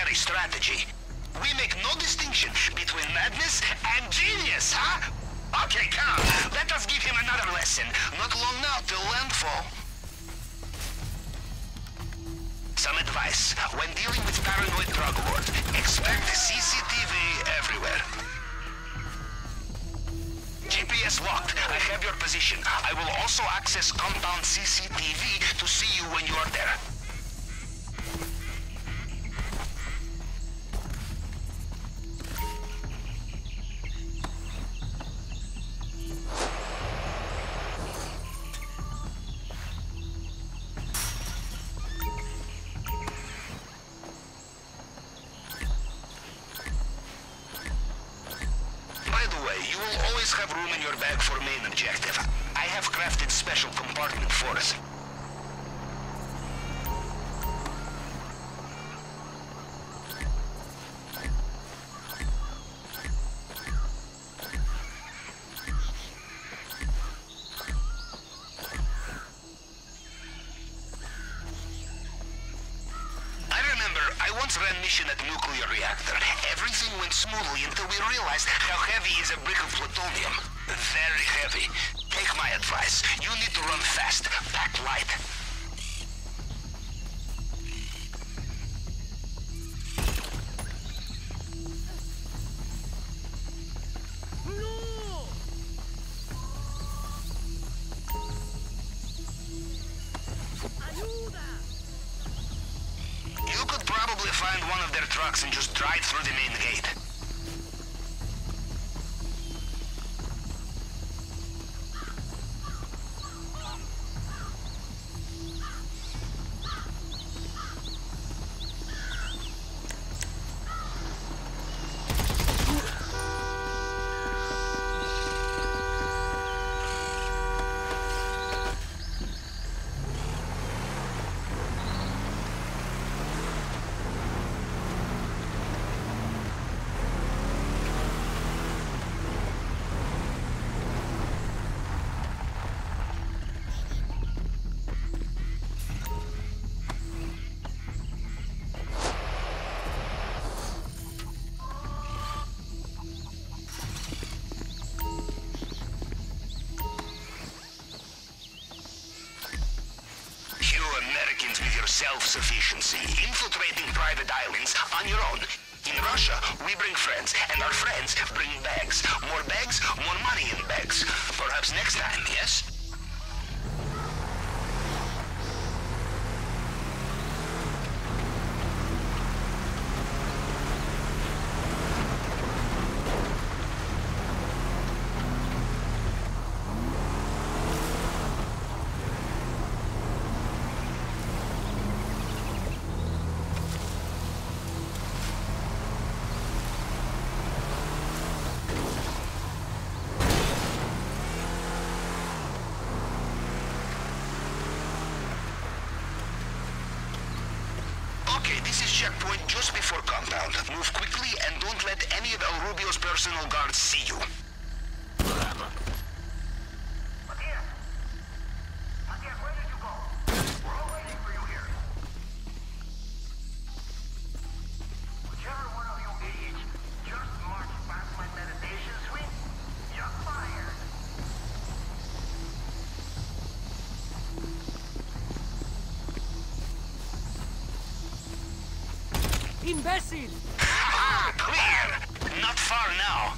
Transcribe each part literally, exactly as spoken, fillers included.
military strategy. We make no distinction between madness and genius, huh? Okay, come. Let us give him another lesson. Not long now till landfall. Some advice. When dealing with paranoid drug lord, expect C C T V everywhere. G P S locked. I have your position. I will also access compound C C T V to see you when you are there. You will always have room in your bag for main objective. I have crafted special compartment for it. Ran mission at nuclear reactor. Everything went smoothly until we realized how heavy is a brick of plutonium. Very heavy. Take my advice. You need to run fast. Pack light. Find one of their trucks and just drive through the main gate. With your self-sufficiency, infiltrating private islands on your own. In Russia, we bring friends, and our friends bring bags. More bags, more money in bags. Perhaps next time, yes? This is checkpoint just before compound. Move quickly and don't let any of El Rubio's personal guards see you. Matias! Matias, where did you go? We're all waiting for you here. Whichever one of you idiots just marched past my meditation suite, you're fired. Imbecile! Ha! Clear! Not far now.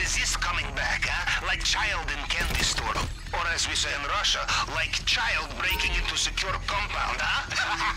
resist coming back, huh? Like child in candy store. Or as we say in Russia, like child breaking into secure compound, huh?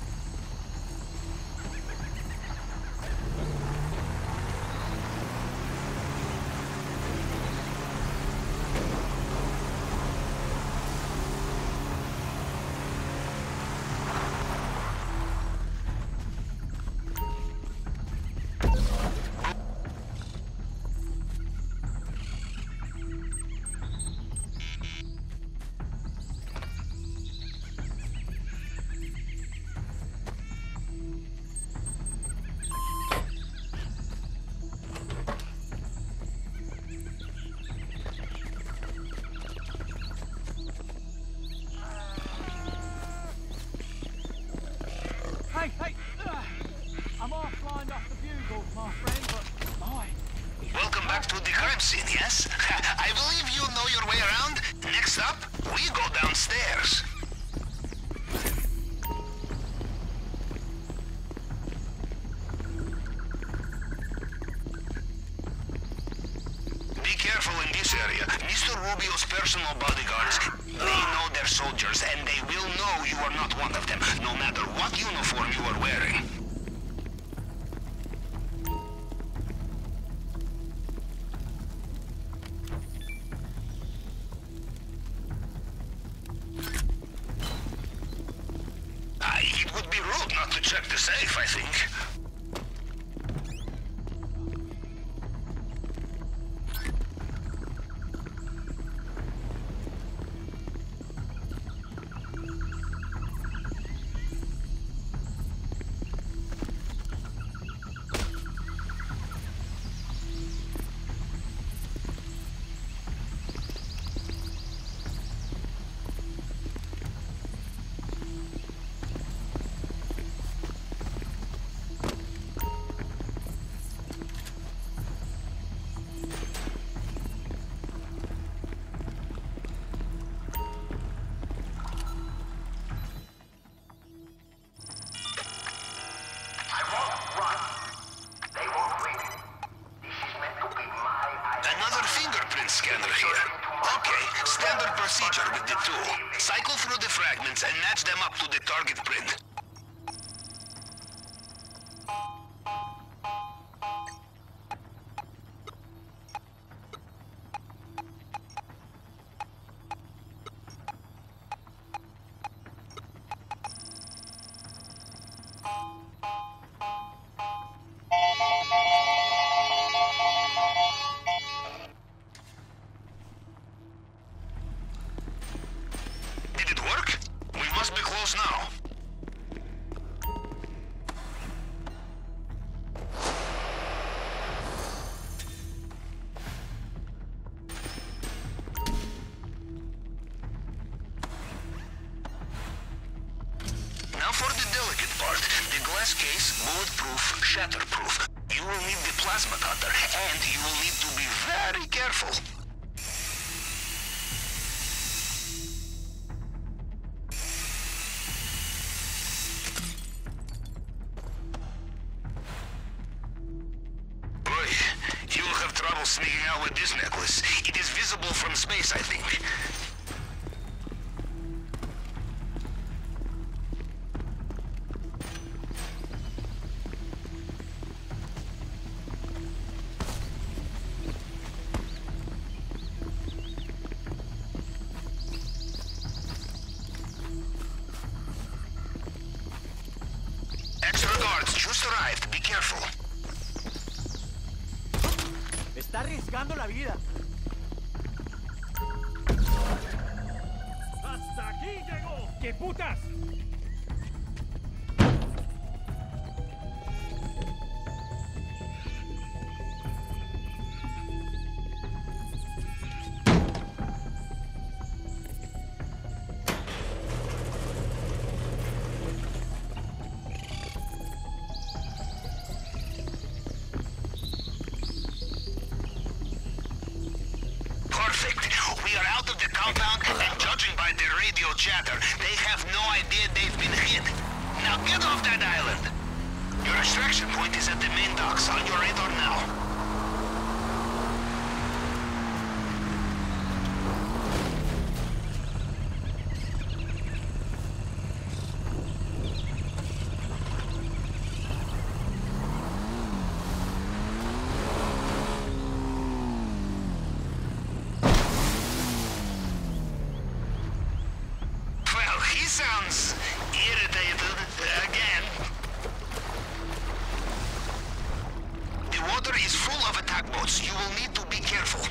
Hey, hey! Ugh. I'm offline off the bugle, my friend, but my... Welcome back to the crime scene, yes? I believe you know your way around. Next up, we go downstairs. Be careful in this area. Mister Rubio's personal bodyguards, they know they're soldiers, and they will know you are not one of them, no matter what uniform you are wearing. Uh, it would be rude not to check the safe, I think. Another fingerprint scanner here. Okay, standard procedure with the tool. Cycle through the fragments and match them up to the target print. Did it work? We must be close now. Now for the delicate part, the glass case, bulletproof, shatterproof. You will need the plasma cutter, and you will need to be very careful. Boy, you will have trouble sneaking out with this necklace. It is visible from space, I think. Extra guards just arrived. Be careful. Está arriesgando la vida. ¡Hasta aquí llegó! ¡Qué putas! Perfect. We are out of the compound, and judging by their radio chatter, they have no idea they've been hit. Now get off that island. Your extraction point is at the main docks, on your radar now. sounds irritated again. The water is full of attack boats. You will need to be careful.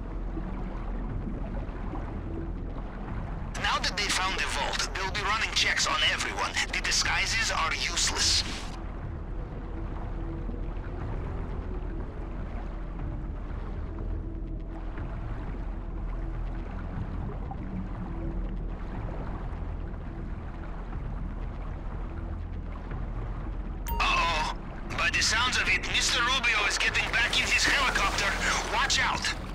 Now that they found the vault, they'll be running checks on everyone. The disguises are useless. Uh-oh. By the sounds of it, Mister Rubio is getting back in his helicopter. Watch out!